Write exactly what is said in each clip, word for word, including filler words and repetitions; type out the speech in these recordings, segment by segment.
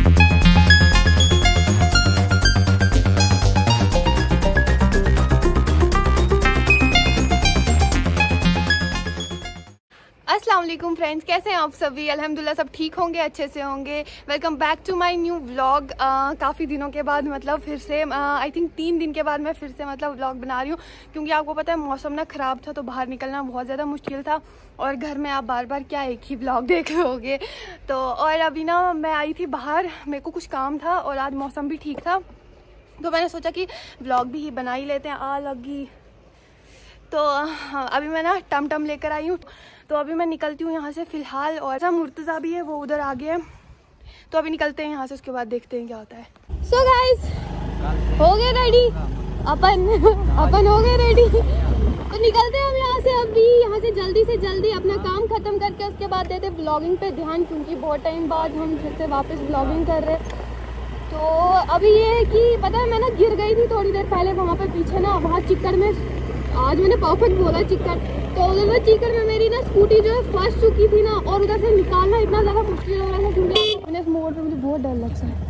अस्सलाम वालेकुम फ्रेंड्स, कैसे हैं आप सभी? अल्हम्दुलिल्लाह सब ठीक होंगे, अच्छे से होंगे। Welcome back to my new vlog. काफ़ी दिनों के बाद मतलब फिर से आई थिंक तीन दिन के बाद मैं फिर से मतलब व्लॉग बना रही हूँ, क्योंकि आपको पता है मौसम ना ख़राब था तो बाहर निकलना बहुत ज़्यादा मुश्किल था, और घर में आप बार बार क्या एक ही व्लॉग देख लोगे। तो और अभी ना मैं आई थी बाहर, मेरे को कुछ काम था और आज मौसम भी ठीक था, तो मैंने सोचा कि व्लॉग भी ही बना ही लेते हैं। आ लगी तो अभी मैं ना टम टम लेकर आई हूँ, तो अभी मैं निकलती हूँ यहाँ से फ़िलहाल। और ऐसा मुर्तज़ा भी है, वो उधर आगे है, तो अभी निकलते हैं यहाँ से, उसके बाद देखते हैं क्या होता है। सो so गाइस, हो गए रेडी अपन अपन हो गए रेडी, तो निकलते हैं हम यहाँ से अभी, यहाँ से जल्दी से जल्दी अपना काम ख़त्म करके उसके बाद देते हैं व्लॉगिंग पे ध्यान, क्योंकि बहुत टाइम बाद हम फिर से वापस व्लॉगिंग कर रहे हैं। तो अभी ये है कि पता है मैं ना गिर गई थी थोड़ी देर पहले वहाँ पे पीछे ना, वहाँ चिक्कड़ में, आज मैंने परफेक्ट बोला चिक्कड़, तो उधर ना चिक्कड़ में मेरी ना स्कूटी जो है फंस चुकी थी ना, और उधर से निकालना इतना ज़्यादा मुश्किल हो रहा था, क्योंकि मैंने इस मोड़ पे मुझे बहुत डर लगता है।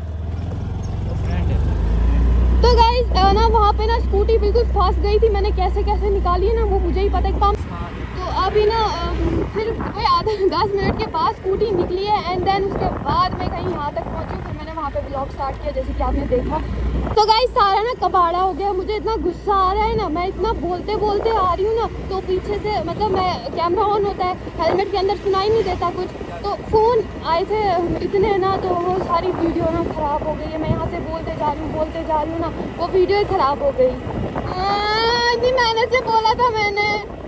तो गाइस ना वहाँ पे ना स्कूटी बिल्कुल फंस गई थी, मैंने कैसे कैसे निकाली है ना वो मुझे ही पता है। कम तो अभी ना फिर कोई आधा दस मिनट के बाद स्कूटी निकली है, एंड देन उसके बाद मैं कहीं यहाँ तक पहुँची, फिर मैंने वहाँ पे ब्लॉग स्टार्ट किया जैसे कि आपने देखा। तो गाइस सारा ना कबाड़ा हो गया, मुझे इतना गुस्सा आ रहा है ना, मैं इतना बोलते बोलते आ रही हूँ ना, तो पीछे से मतलब मैं कैमरा ऑन होता है, हेलमेट के अंदर सुनाई नहीं देता कुछ, तो फ़ोन आए थे इतने ना, तो वो सारी वीडियो ना ख़राब हो गई है। मैं यहाँ से बोलते जा रही हूँ बोलते जा रही हूँ ना, वो वीडियो ही ख़राब हो गई। इतनी मेहनत से बोला था मैंने,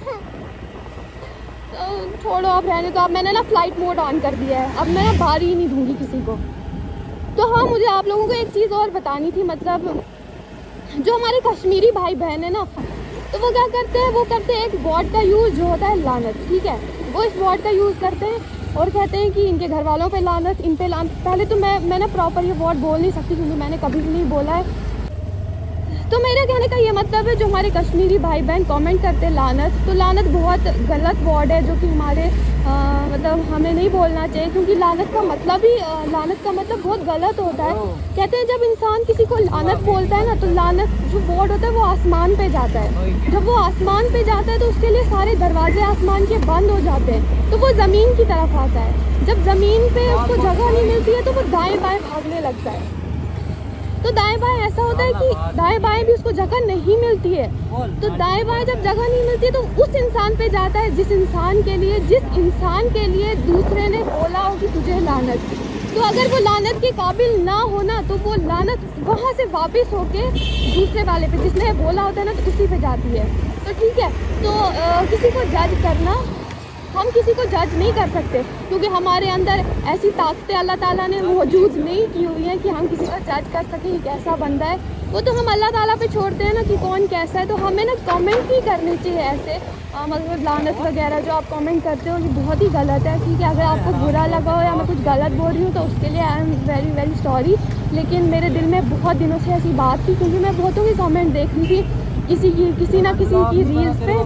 तो छोड़ो अब रहने दो। अब मैंने ना फ्लाइट मोड ऑन कर दिया है, अब मैं ना बाहर ही नहीं दूँगी किसी को। तो हाँ, मुझे आप लोगों को एक चीज़ और बतानी थी, मतलब जो हमारे कश्मीरी भाई बहन है ना, तो वो क्या करते हैं, वो करते हैं एक वर्ड का यूज़ जो होता है लानत, ठीक है, वो इस वर्ड का यूज़ करते हैं और कहते हैं कि इनके घर वालों पे लानत, इन पे लानत। पहले तो मैं मैं ना प्रॉपर ये वर्ड बोल नहीं सकती, क्योंकि मैंने कभी भी नहीं बोला है। तो मेरा कहने का ये मतलब है, जो हमारे कश्मीरी भाई बहन कमेंट करते हैं लानत, तो लानत बहुत गलत वर्ड है, जो कि हमारे आ, मतलब हमें नहीं बोलना चाहिए, क्योंकि लानत का मतलब ही आ, लानत का मतलब बहुत गलत होता है। कहते हैं जब इंसान किसी को लानत बोलता है ना, तो लानत जो वर्ड होता है वो आसमान पे जाता है, जब वो आसमान पे जाता है तो उसके लिए सारे दरवाजे आसमान के बंद हो जाते हैं, तो वो ज़मीन की तरफ आता है। जब ज़मीन पे उसको जगह नहीं मिलती है तो वो दाएँ बाएँ भागने लगता है। तो दाएं बाएं ऐसा होता है कि दाएं बाएं भी उसको जगह नहीं मिलती है, तो दाएं बाएं जब जगह नहीं मिलती है तो उस इंसान पे जाता है जिस इंसान के लिए जिस इंसान के लिए दूसरे ने बोला हो कि तुझे लानत। तो अगर वो लानत के काबिल ना हो ना, तो वो लानत वहाँ से वापस होके दूसरे वाले पे, जिसने बोला होता है ना, तो उसी पे जाती है। तो ठीक है, तो आ, किसी को जज करना, हम किसी को जज नहीं कर सकते, क्योंकि हमारे अंदर ऐसी ताकतें अल्लाह ताला ने मौजूद नहीं की हुई हैं कि हम किसी को जज कर सकें कि कैसा बंदा है। वो तो हम अल्लाह ताला पे छोड़ते हैं ना कि कौन कैसा है। तो हमें ना कमेंट ही करनी चाहिए ऐसे, मतलब लानत वगैरह जो आप कमेंट करते हो ये बहुत ही गलत है, ठीक है। अगर आपको बुरा लगा हो या मैं कुछ गलत बोल रही हूँ तो उसके लिए I am very very sorry, लेकिन मेरे दिल में बहुत दिनों से ऐसी बात थी, क्योंकि मैं बहुतों की कमेंट देख रही थी, किसी की किसी ना किसी की रील्स पे,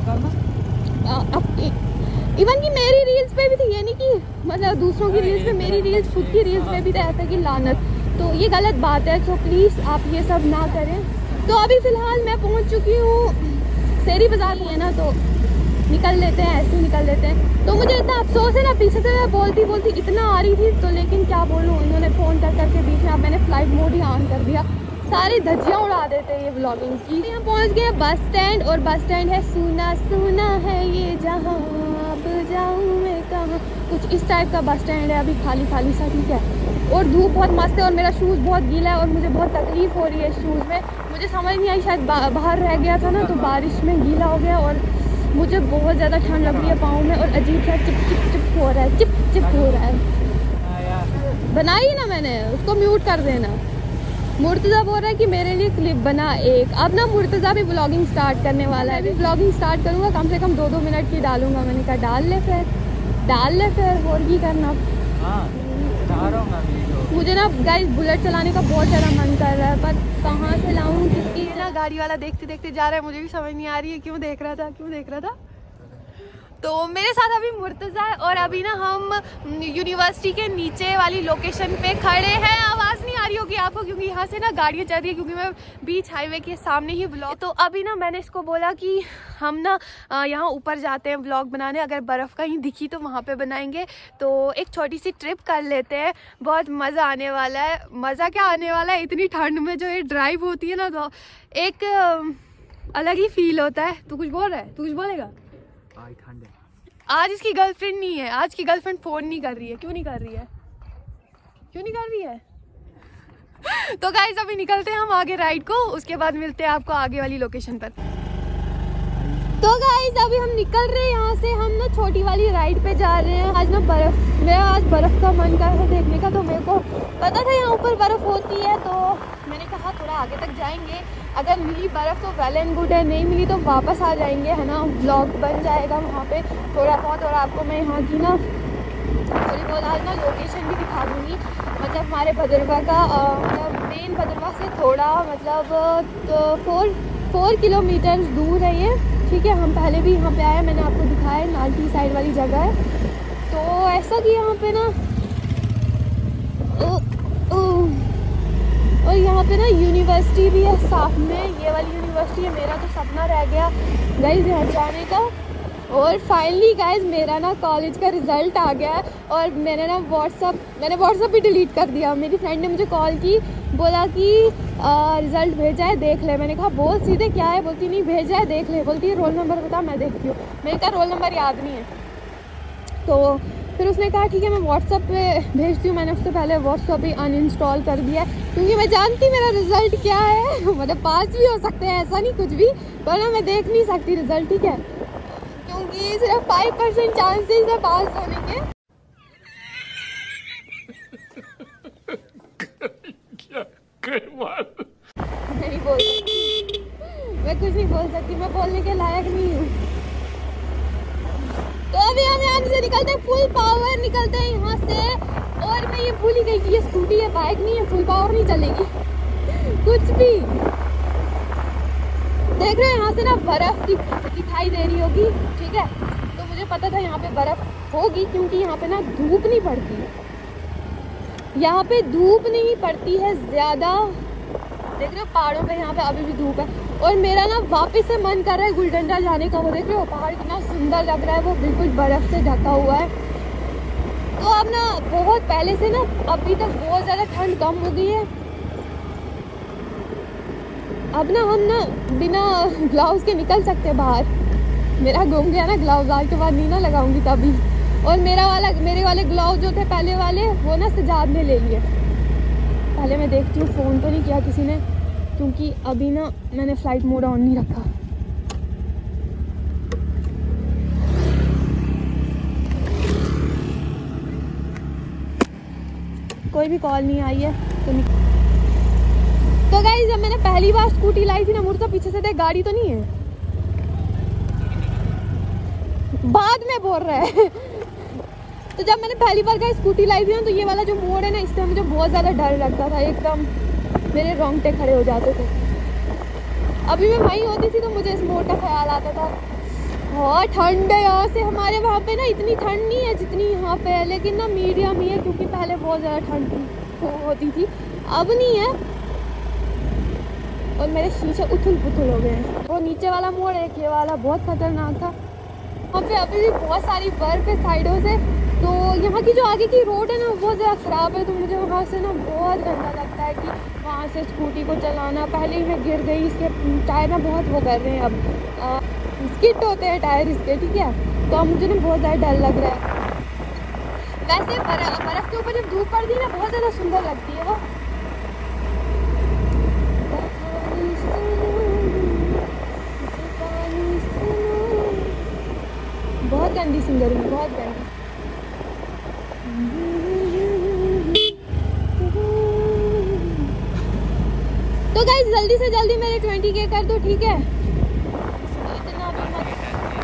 इवन कि मेरी रील्स पे भी थी, ये नहीं कि मतलब दूसरों की रील्स पे, मेरी रील्स खुद की रील्स पे भी था ऐसा कि लानत, तो ये गलत बात है। सो प्लीज़ आप ये सब ना करें। तो अभी फ़िलहाल मैं पहुंच चुकी हूँ शेरी बाज़ार में ना, तो निकल लेते हैं, ऐसे ही निकल लेते हैं। तो मुझे इतना अफसोस है ना, पीछे से मैं बोलती बोलती इतना आ रही थी, तो लेकिन क्या बोलूँ, उन्होंने फ़ोन कर करके बीच में, अब मैंने फ़्लाइट मोड ही ऑन कर दिया, सारी धज्जियाँ उड़ा देते हैं ये व्लॉगिंग की। यहाँ पहुँच गए बस स्टैंड, और बस स्टैंड है सूना सूना है ये जहाँ, अब जाऊँ मैं कहाँ, कुछ इस टाइप का बस स्टैंड है, अभी खाली खाली सा, ठीक है। और धूप बहुत मस्त है, और मेरा शूज़ बहुत गीला है, और मुझे बहुत तकलीफ़ हो रही है शूज़ में, मुझे समझ नहीं आई, शायद बाहर रह गया था ना, तो बारिश में गीला हो गया, और मुझे बहुत ज़्यादा ठंड लग रही है पाँव में, और अजीब सा चिप चिप चिप हो रहा है, चिप चिप हो रहा है। बनाई ना मैंने, उसको म्यूट कर देना। मुर्तज़ा बोल रहा है कि मेरे लिए क्लिप बना एक। अब ना मुर्तज़ा भी व्लॉगिंग स्टार्ट करने वाला है, अभी व्लॉगिंग स्टार्ट करूँगा, कम से कम दो दो मिनट की डालूंगा। मैंने कहा डाल ले फिर डाल ले फिर और की करना। मुझे ना गाइस बुलेट चलाने का बहुत ज़्यादा मन कर रहा है, पर कहाँ से लाऊं, किसकी ना। गाड़ी वाला देखते देखते जा रहा है, मुझे भी समझ नहीं आ रही है क्यों देख रहा था क्यों देख रहा था तो मेरे साथ अभी मुर्तज़ा है और अभी ना हम यूनिवर्सिटी के नीचे वाली लोकेशन पे खड़े हैं। आवाज़ नहीं आ रही होगी आपको क्योंकि यहाँ से ना गाड़ियाँ चल रही है, क्योंकि मैं बीच हाईवे के सामने ही ब्लॉग। तो अभी ना मैंने इसको बोला कि हम ना यहाँ ऊपर जाते हैं ब्लॉग बनाने, अगर बर्फ़ कहीं दिखी तो वहाँ पे बनाएंगे। तो एक छोटी सी ट्रिप कर लेते हैं, बहुत मज़ा आने वाला है। मज़ा क्या आने वाला है, इतनी ठंड में जो ये ड्राइव होती है ना, तो एक अलग ही फील होता है। तू कुछ बोल रहा है? तू कुछ बोलेगा? ठंड है। आज इसकी गर्लफ्रेंड नहीं है, आज की गर्लफ्रेंड फ़ोन नहीं कर रही है। क्यों नहीं कर रही है? क्यों नहीं कर रही है? तो गाइस अभी निकलते हैं हम आगे राइड को, उसके बाद मिलते हैं आपको आगे वाली लोकेशन पर। तो गाइस अभी हम निकल रहे हैं यहाँ से, हम ना छोटी वाली राइड पे जा रहे हैं। आज ना बर्फ, मेरा आज बर्फ का मन कर रहा है देखने का, तो मेरे को पता था यहाँ ऊपर बर्फ होती है, तो मैंने कहा थोड़ा आगे तक जाएंगे, अगर मिली बर्फ तो वेल एंड गुड है, नहीं मिली तो वापस आ जाएंगे, है ना। व्लॉग बन जाएगा वहाँ पे थोड़ा बहुत, और आपको मैं यहाँ की ना थोड़ी बहुत आज ना लोकेशन भी दिखा दूँगी। मतलब हमारे भदरवा का मतलब मेन भदरवा से थोड़ा मतलब तो फोर फोर किलोमीटर दूर है ये, ठीक है। हम पहले भी यहाँ पे आए, मैंने आपको दिखाया है, नालटी साइड वाली जगह है। तो ऐसा कि यहाँ पे ना ओ, ओ, और यहाँ पे ना यूनिवर्सिटी भी है साथ में, ये वाली यूनिवर्सिटी है। मेरा तो सपना रह गया गाइस यहाँ जाने का। और फाइनली गाइस मेरा ना कॉलेज का रिज़ल्ट आ गया है, और मैंने ना व्हाट्सअप मैंने व्हाट्सअप भी डिलीट कर दिया। मेरी फ्रेंड ने मुझे कॉल की, बोला कि रिज़ल्ट भेजा है देख ले। मैंने कहा बोल सीधे क्या है? बोलती नहीं भेजा है देख ले। बोलती है रोल नंबर बता, मैं देखती हूँ। मैंने कहा रोल नंबर याद नहीं है। तो फिर उसने कहा ठीक है मैं व्हाट्सअप पे भेजती हूँ। मैंने उससे पहले व्हाट्सअप भी अनइंस्टॉल कर दिया, क्योंकि मैं जानती मेरा रिज़ल्ट क्या है। मतलब पास भी हो सकते हैं, ऐसा नहीं कुछ भी, पर ना मैं देख नहीं सकती रिज़ल्ट, ठीक है, क्योंकि सिर्फ फाइव परसेंट चांसेस है पास होने के। क्या नहीं बोल सकती मैं, कुछ नहीं बोल सकती, मैं बोलने के लायक नहीं हूँ। तो अभी हम यहाँ से निकलते हैं, फुल पावर निकलते हैं यहाँ से। और मैं ये भूल ही गई कि ये स्कूटी है, बाइक नहीं है, फुल पावर नहीं चलेगी कुछ भी। देख रहे हैं यहाँ से ना बर्फ दिखाई दे रही होगी, ठीक है। तो मुझे पता था यहाँ पे बर्फ होगी, क्योंकि यहाँ पे ना धूप नहीं पड़ती, यहाँ पे धूप नहीं पड़ती है ज़्यादा। देख रहे हो पहाड़ों पे यहाँ पे अभी भी धूप है। और मेरा ना वापस से मन कर रहा है गुलडंडा जाने का। वो देख रहे हो पहाड़ कितना सुंदर लग रहा है, वो बिल्कुल बर्फ़ से ढका हुआ है। तो अब ना बहुत पहले से ना अभी तक बहुत ज़्यादा ठंड कम हो गई है। अब ना हम ना बिना ग्लव्स के निकल सकते हैं बाहर। मेरा घूम गया ना ग्लव्स, आज के बाद नहीं ना लगाऊंगी तभी। और मेरा वाला मेरे वाले ग्लव्स जो थे पहले वाले, वो ना सजाद ने ले लिए। पहले मैं देखती हूँ फ़ोन तो नहीं किया किसी ने, क्योंकि अभी ना मैंने फ़्लाइट मोड ऑन नहीं रखा। कोई भी कॉल नहीं आई है तो नहीं। तो गाइस जब मैंने पहली बार स्कूटी लाई थी ना, मुझे तो पीछे से देख गाड़ी तो नहीं है, बाद में बोल रहा है। तो जब मैंने पहली बार गाइस स्कूटी लाई थी ना, तो ये वाला जो मोड़ है ना, इससे मुझे बहुत ज़्यादा डर लगता था, एकदम मेरे रोंगटे खड़े हो जाते थे। अभी मैं वहीं होती थी तो मुझे इस मोड़ का ख्याल आता था। और ठंड है यहाँ से, हमारे वहाँ पे ना इतनी ठंड नहीं है जितनी यहाँ पे है, लेकिन ना मीडियम ही है, क्योंकि पहले बहुत ज़्यादा ठंड होती थी, अब नहीं है। और मेरे शीशे उथल पुथल हो गए हैं। वो नीचे वाला मोड़ एक ये वाला बहुत खतरनाक था। वहाँ पे अभी भी बहुत सारी बर्फ है साइडों से। तो यहाँ की जो आगे की रोड है ना, बहुत ज़्यादा ख़राब है, तो मुझे वहाँ से ना बहुत गंदा लगता है कि वहाँ से स्कूटी को चलाना। पहले ही मैं गिर गई, इसके टायर ना बहुत वो कर रहे हैं, अब स्किट होते हैं टायर इसके, ठीक है। तो अब मुझे ना बहुत ज़्यादा डर लग रहा है। वैसे बर्फ़ बर्फ़ के ऊपर जब धूप पड़ती है ना, बहुत ज़्यादा सुंदर लगती है वो। बहुत गंदी सिंगर हूँ, बहुत गंदी। तो गाइस जल्दी से जल्दी मेरे ट्वेंटी के कर दो, ठीक है। इतना भी मत।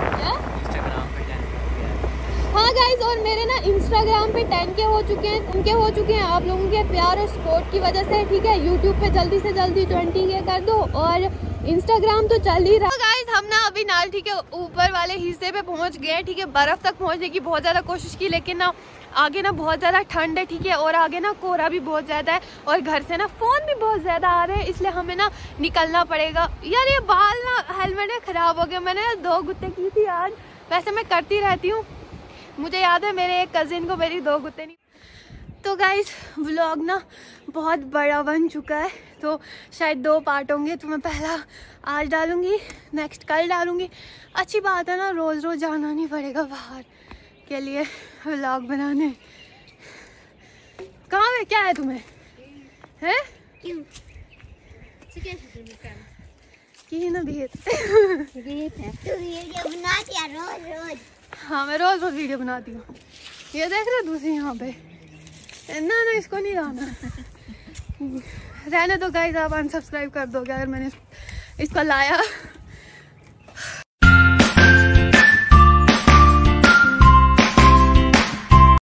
हाँ गाइस, और मेरे ना इंस्टाग्राम पे टेन के हो चुके हैं, उनके हो चुके हैं आप लोगों के प्यार और सपोर्ट की वजह से, ठीक है। यूट्यूब पे जल्दी से जल्दी ट्वेंटी के कर दो, और इंस्टाग्राम तो चल ही रहा है। गाइस हम ना अभी नालठी के ऊपर वाले हिस्से पे पहुंच गए, ठीक है। बर्फ तक पहुंचने की बहुत ज़्यादा कोशिश की, लेकिन ना आगे ना बहुत ज़्यादा ठंड है, ठीक है। और आगे ना कोहरा भी बहुत ज़्यादा है और घर से ना फ़ोन भी बहुत ज़्यादा आ रहे हैं, इसलिए हमें ना निकलना पड़ेगा। यार ये बाल ना हेलमेट में ख़राब हो गया, मैंने ना दो गुत्ते की थी आज, वैसे मैं करती रहती हूँ। मुझे याद है मेरे एक कज़िन को मेरी दो गुत्ते नहीं। तो गाइस व्लॉग ना बहुत बड़ा बन चुका है, तो शायद दो पार्ट होंगे। तो मैं पहला आज डालूँगी, नेक्स्ट कल डालूँगी। अच्छी बात है ना, रोज़ रोज़ जाना नहीं पड़ेगा बाहर के लिए व्लॉग बनाने। कहाँ है, क्या है तुम्हें है की ना भी हाँ, मैं रोज रोज वीडियो बनाती हूँ। ये देख रहे हो दूसरी यहाँ पे, ना ना इसको नहीं लाना रहने दो गाइस, आप अनसब्सक्राइब कर दोगे अगर मैंने इसको लाया।